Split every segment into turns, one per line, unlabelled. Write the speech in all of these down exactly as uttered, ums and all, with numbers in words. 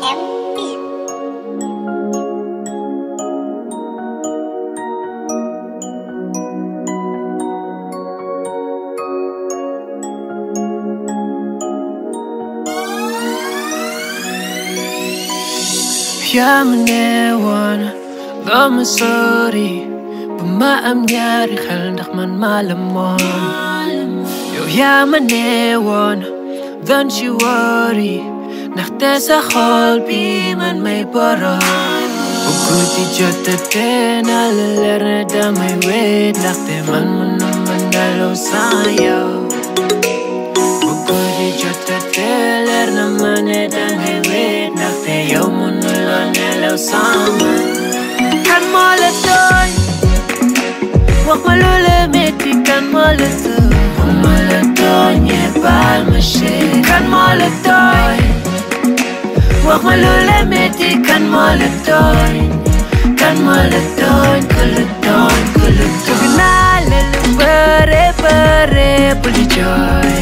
Yeah, I'm never wanna go my sorry, but my am nyari khal ndax man malamon. Yo, yeah, I'm never wanna, don't you worry, ndax te sa xol bi man may borom. Bu guddi jotee na la leer ne damay wéet ndaxte man mënuma nelaw sans yow. Bu guddi jotee leer na ma ne dangay wéet ndaxte yow mënuloo nelaw sans man. Kan moo la tooñ, wax ma lu la metti, kan moo la tooñ. Bu ma la tooñee baal ma chérie. Kan moo la tooñ, wax ma lu la metti, kan moo la tooñ. Kan moo la tooñ, ku la tooñ, ku la tooñ. Bëgg naa la lu bare bare bul di jooy,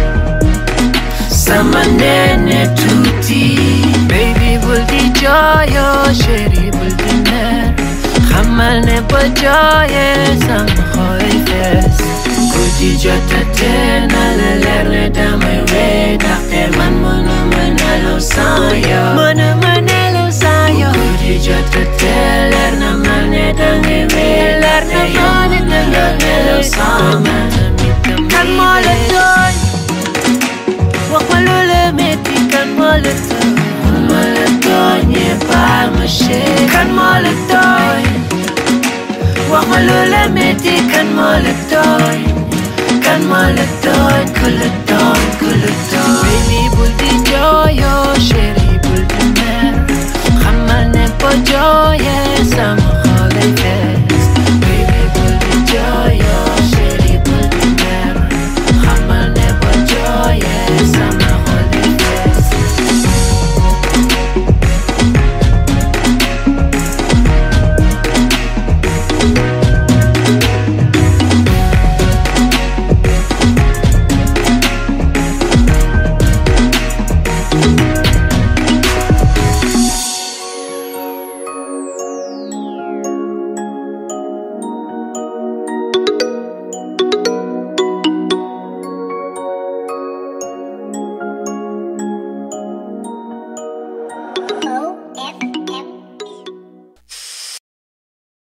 sama nene tuuti. Baby bul di jooy, oh chérie bul di mer. Xamal ne boo jooyee sama xol fees. Guddi jotee na la leer ne damay wéet ndaxte man mënuma nelaw sans yow. Mënuma nelaw sans yow. Guddi jotee leer na ma ne dangay wéet leer na ma ne dangay nelaw sans man. Kan moo la tooñ, wax ma lu la metti, kan moo la tooñ. Bu ma la tooñee baal ma chérie. Kan moo la tooñ, wax ma lu la metti, kan moo la tooñ. Kan moo la tooñ, ku la tooñ, ku la tooñ. Baby bul di jooy, oh